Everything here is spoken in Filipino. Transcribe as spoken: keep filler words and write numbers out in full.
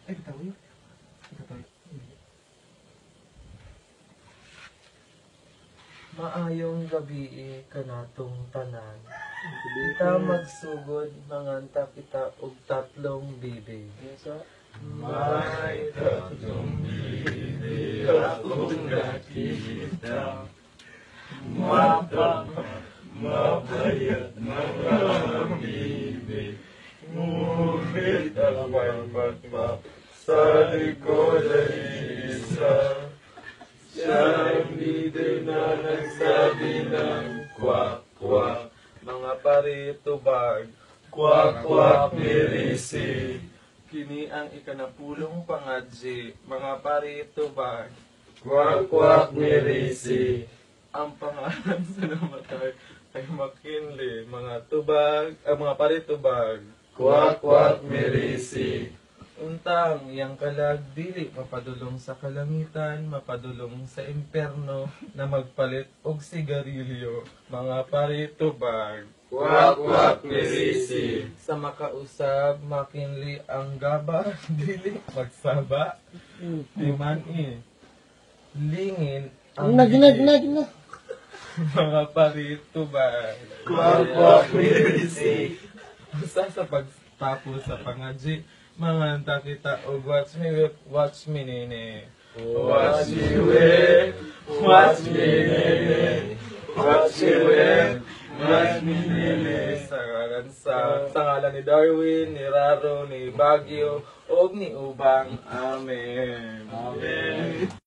Ay, bitaw yun. Bitaw yun. Maayong gabi kanatong tanan. Kita magsugod manganta kita og tatlong bibig. May tatlong bibig akong nakita, mapa, mapayat mga bibig, ngunit ang pagpa sa likod ay isa. Siyang leader na nagsabi ng kwak, kwak, Mga paritubag, kwak, kwak, mirisi. kini ang ikanapulong pangadji, mga paritubag. Kwak, kwak, mirisi. Ang pangalan sa namatay ay McKinley, mga tubag, ah, mga paritubag. Kwak, kwak, mirisi. Untang, yang kalag dili mapadulong sa kalangitan, mapadulong sa imperno, na magpalit og sigarilyo, mga paritubag. Kwak, kwak, mirisi. Sa makausab, McKinley ang gaba, dili magsaba, timani. Lingin ang Nag, nag, nag, nag. mga paritubag. Kwak, kwak, mirisi. Usa sa pagtapos sa pangadji, mga anta kita og watch me whip, watch me nene. Watch me whip, watch me nene. Watch me whip, watch me nene. Sa ngalan sa, sa ngalan ni Darwin, ni Raro, ni Baguio, og ni Ubang. Amen. Amen.